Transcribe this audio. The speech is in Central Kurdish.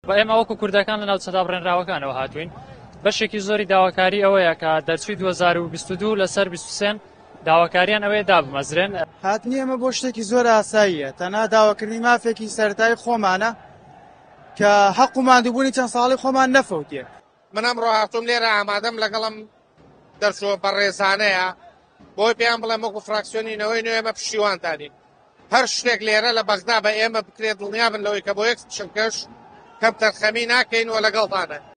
و ئێمە وەکو کوردەکان لە ناو چەندە بڕێنراوەکانەوە هاتوین بەشێکی زۆری داواکاری ئەوەیە کە دەرچووی 2022 لەسەر 23 داواکاریان ئەوەیە دابمەزرێن. هاتنی ئەمە بۆ شتێکی زۆر ئاساییە، تەنها داواکردنی مافێکی سەرەتایی خۆمانە کە حەق و ماندووبوونی چەند ساڵی خۆمان نەفەوتێ. من ئەمڕۆ هاتووم لێرە ئامادەم لەگەڵم دەرچووە بەڕێزانەیە بۆی پێیان بڵێم وەکو فراکسیۆنینەوەی نوێ ئێمە پشتیوانتانین. هەر شتێک لێرە لە بەغدا بە ئێمە بکرێت دڵنیا بن لەوەی کە بۆ یەک چنکەش کەم تەرخەمی ناکەین و لەگەڵتانە.